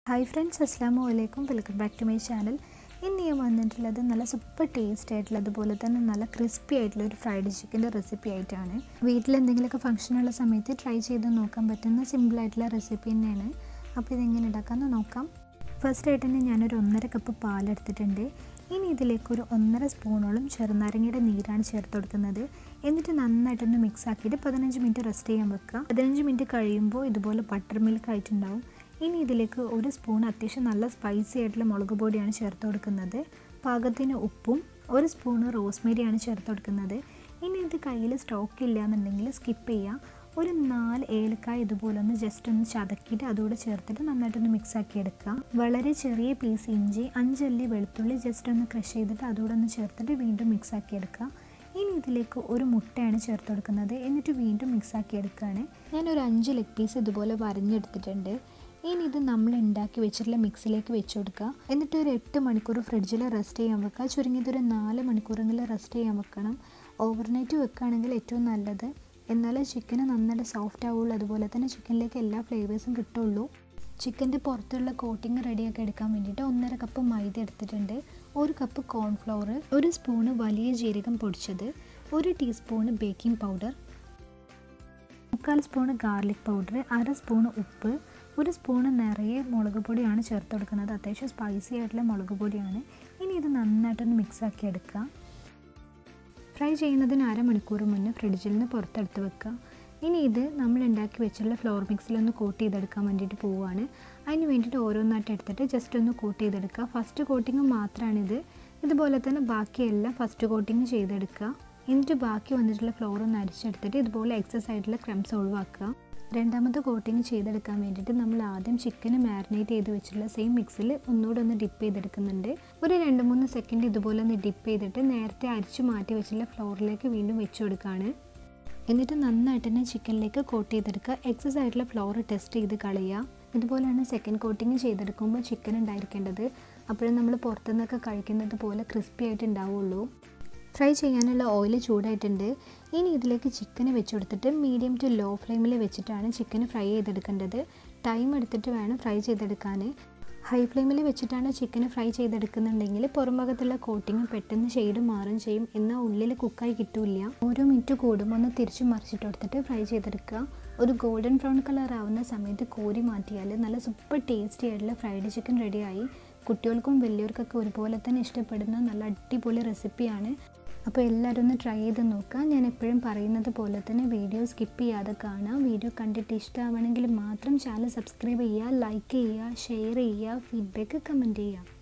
Hi friends, Assalamu alaikum. Welcome back to my channel. ഇന്ന് ഞാൻ വന്നിട്ടുള്ളത് നല്ല സൂപ്പർ ടേസ്റ്റ് ആയിട്ടുള്ള അതുപോലെ തന്നെ നല്ല ക്രിസ്പി ആയിട്ടുള്ള ഒരു ഫ്രൈഡ് ചിക്കൻ്റെ റെസിപ്പി ആയിട്ടാണ്. വീട്ടിൽ എന്തെങ്കിലുമൊക്കെ ഫംഗ്ഷനുള്ള സമയത്ത് ട്രൈ ചെയ്ത് നോക്കാൻ പറ്റുന്ന സിമ്പിൾ ആയിട്ടുള്ള റെസിപ്പി തന്നെയാണ്. അപ്പോൾ ഇതെങ്ങനെ ഉണ്ടാക്കാമെന്ന് നോക്കാം. ഫസ്റ്റ് ആയിട്ട് തന്നെ ഞാനൊരു 1.5 കപ്പ് പാലെടുത്തിട്ടുണ്ട്. ഇനി ഇതിലേക്ക് ഒരു 1.5 സ്പൂണോളം ചെറുനാരങ്ങയുടെ നീരാണ് ചേർത്ത് കൊടുക്കുന്നത്. എന്നിട്ട് നന്നായിട്ടൊന്ന് മിക്സ് ആക്കിയിട്ട് 15 മിനിറ്റ് റെസ്റ്റ് ചെയ്യാൻ വെക്കുക. 15 മിനിറ്റ് കഴിയുമ്പോൾ ഇതുപോലെ ബട്ടർ മിൽക്ക് ആയിട്ടുണ്ടാവും. ഇനി ഇതിലേക്ക് ഒരു സ്പൂൺ അത്യാവശ്യം നല്ല സ്പൈസി ആയിട്ടുള്ള മുളക് പൊടിയാണ് ചേർത്ത് കൊടുക്കുന്നത്. പാകത്തിന് ഉപ്പും 1 സ്പൂണ് റോസ്മേരിയാണ് ചേർത്ത് കൊടുക്കുന്നത്. ഇനി ഇത് കയ്യിൽ സ്റ്റോക്ക് ഇല്ല എന്നുണ്ടെങ്കിൽ സ്കിപ്പ് ചെയ്യുക. ഒരു 4 ഏലക്കായ ഇതുപോലെ ഒന്ന് ജസ്റ്റ് ഒന്ന് ചതക്കിയിട്ട് അതോടെ ചേർത്തിട്ട് നന്നായിട്ടൊന്ന് മിക്സ് ആക്കി എടുക്കുക. വളരെ ചെറിയ പീസ് ഇഞ്ചി, 5 അല്ലി വെളുത്തുള്ളി ജസ്റ്റ് ഒന്ന് ക്രഷ് ചെയ്തിട്ട് അതോടെ ഒന്ന് ചേർത്തിട്ട് വീണ്ടും മിക്സ് ആക്കി എടുക്കുക. ഇനി ഇതിലേക്ക് ഒരു മുട്ടയാണ് ചേർത്ത് കൊടുക്കുന്നത്. എന്നിട്ട് വീണ്ടും മിക്സ് ആക്കി എടുക്കുകയാണ്. ഞാനൊരു 5 ലെഗ് പീസ് ഇതുപോലെ വരഞ്ഞെടുത്തിട്ടുണ്ട്. ഇനി ഇത് നമ്മൾ ഉണ്ടാക്കി വെച്ചിട്ടുള്ള മിക്സിലേക്ക് വെച്ച് കൊടുക്കുക. എന്നിട്ട് ഒരു 8 മണിക്കൂർ ഫ്രിഡ്ജിൽ റെസ്റ്റ് ചെയ്യാൻ വെക്കുക. ചുരുങ്ങിയതൊരു 4 മണിക്കൂറെങ്കിലും റെസ്റ്റ് ചെയ്യാൻ വെക്കണം. ഓവർനൈറ്റ് വെക്കുകയാണെങ്കിൽ ഏറ്റവും നല്ലത്. എന്നാലേ ചിക്കന് നന്നായിട്ട് സോഫ്റ്റ് ആവുള്ളൂ. അതുപോലെ തന്നെ ചിക്കനിലേക്ക് എല്ലാ ഫ്ലേവേഴ്സും കിട്ടുള്ളൂ. ചിക്കൻ്റെ പുറത്തുള്ള കോട്ടിങ് റെഡിയാക്കി എടുക്കാൻ വേണ്ടിയിട്ട് 1.5 കപ്പ് മൈദ എടുത്തിട്ടുണ്ട്. 1 കപ്പ് കോൺഫ്ലവർ, 1 സ്പൂണ് വലിയ ജീരകം പൊടിച്ചത്, 1 teaspoon baking powder, 1/4 spoon garlic powder, 1/2 spoon ഉപ്പ്, 1 സ്പൂണ് നിറയെ മുളക് പൊടിയാണ് ചേർത്ത് കൊടുക്കുന്നത്. അത്യാവശ്യം സ്പൈസി ആയിട്ടുള്ള മുളക് പൊടിയാണ്. ഇനി ഇത് നന്നായിട്ടൊന്ന് മിക്സ് ആക്കി എടുക്കുക. ഫ്രൈ ചെയ്യുന്നതിന് 1/2 മണിക്കൂർ മുന്നേ ഫ്രിഡ്ജിൽ നിന്ന് പുറത്തെടുത്ത് വെക്കുക. ഇനി ഇത് നമ്മൾ ഉണ്ടാക്കി വെച്ചുള്ള ഫ്ലോർ മിക്സിലൊന്ന് കോട്ട് ചെയ്തെടുക്കാൻ വേണ്ടിയിട്ട് പോവുകയാണ്. അതിന് വേണ്ടിയിട്ട് ഓരോന്നായിട്ട് എടുത്തിട്ട് ജസ്റ്റ് ഒന്ന് കോട്ട് ചെയ്തെടുക്കുക. ഫസ്റ്റ് കോട്ടിങ് മാത്രമാണിത്. ഇതുപോലെ തന്നെ ബാക്കിയെല്ലാം ഫസ്റ്റ് കോട്ടിങ് ചെയ്തെടുക്കുക. എന്നിട്ട് ബാക്കി വന്നിട്ടുള്ള ഫ്ലോർ ഒന്ന് അരിച്ചെടുത്തിട്ട് ഇതുപോലെ എക്സസ് ആയിട്ടുള്ള ക്രംസ് ഒഴിവാക്കുക. രണ്ടാമത്തെ കോട്ടിങ് ചെയ്തെടുക്കാൻ വേണ്ടിയിട്ട് നമ്മൾ ആദ്യം ചിക്കന് മാരിനേറ്റ് ചെയ്ത് വെച്ചിട്ടുള്ള സെയിം മിക്സിൽ ഒന്നുകൂടെ ഒന്ന് ഡിപ്പ് ചെയ്തെടുക്കുന്നുണ്ട്. ഒരു 2-3 സെക്കൻഡ് ഇതുപോലെ ഒന്ന് ഡിപ്പ് ചെയ്തിട്ട് നേരത്തെ അരിച്ച് മാറ്റി വെച്ചിട്ടുള്ള ഫ്ലോറിലേക്ക് വീണ്ടും വെച്ച് കൊടുക്കുകയാണ്. എന്നിട്ട് നന്നായിട്ട് തന്നെ ചിക്കനിലേക്ക് കോട്ട് ചെയ്തെടുക്കുക. എക്സസ് ആയിട്ടുള്ള ഫ്ലോർ ടെസ്റ്റ് ചെയ്ത് കളയുക. ഇതുപോലെയാണ് സെക്കൻഡ് കോട്ടിങ് ചെയ്തെടുക്കുമ്പോൾ ചിക്കൻ ഉണ്ടായിരിക്കേണ്ടത്. അപ്പോഴും നമ്മൾ പുറത്തുനിന്നൊക്കെ കഴിക്കുന്നത് പോലെ ക്രിസ്പി ആയിട്ട് ഉണ്ടാവുള്ളൂ. ഫ്രൈ ചെയ്യാനുള്ള ഓയിൽ ചൂടായിട്ടുണ്ട്. ഇനി ഇതിലേക്ക് ചിക്കന് വെച്ച് കൊടുത്തിട്ട് മീഡിയം ടു ലോ ഫ്ലെയിമിൽ വെച്ചിട്ടാണ് ചിക്കന് ഫ്രൈ ചെയ്തെടുക്കേണ്ടത്. ടൈം എടുത്തിട്ട് വേണം ഫ്രൈ ചെയ്തെടുക്കാൻ. ഹൈ ഫ്ലെയിമിൽ വെച്ചിട്ടാണ് ചിക്കന് ഫ്രൈ ചെയ്തെടുക്കുന്നുണ്ടെങ്കിൽ പുറംഭാഗത്തുള്ള കോട്ടിങ് പെട്ടെന്ന് ഷെയ്ഡ് മാറും ചെയ്യും. എന്നാൽ ഉള്ളിൽ കുക്കായി കിട്ടില്ല. ഓരോ മിനിറ്റ് കൂടുമ്പോൾ ഒന്ന് തിരിച്ച് മറിച്ചിട്ട് കൊടുത്തിട്ട് ഫ്രൈ ചെയ്തെടുക്കുക. ഒരു ഗോൾഡൻ ബ്രൗൺ കളർ ആവുന്ന സമയത്ത് കോരി മാറ്റിയാൽ നല്ല സൂപ്പർ ടേസ്റ്റി ആയിട്ടുള്ള ഫ്രൈഡ് ചിക്കൻ റെഡിയായി. കുട്ടികൾക്കും വലിയവർക്കൊക്കെ ഒരുപോലെ തന്നെ ഇഷ്ടപ്പെടുന്ന നല്ല അടിപൊളി റെസിപ്പിയാണ്. അപ്പോൾ എല്ലാവരും ഒന്ന് ട്രൈ ചെയ്ത് നോക്കുക. ഞാൻ എപ്പോഴും പറയുന്നത് പോലെ തന്നെ വീഡിയോ സ്കിപ്പ് ചെയ്യാതെ കാണുക. വീഡിയോ കണ്ടിട്ട് ഇഷ്ടമാണെങ്കിൽ മാത്രം ചാനൽ സബ്സ്ക്രൈബ് ചെയ്യുക, ലൈക്ക് ചെയ്യുക, ഷെയർ ചെയ്യുക, ഫീഡ്ബാക്ക് കമൻറ്റ് ചെയ്യുക.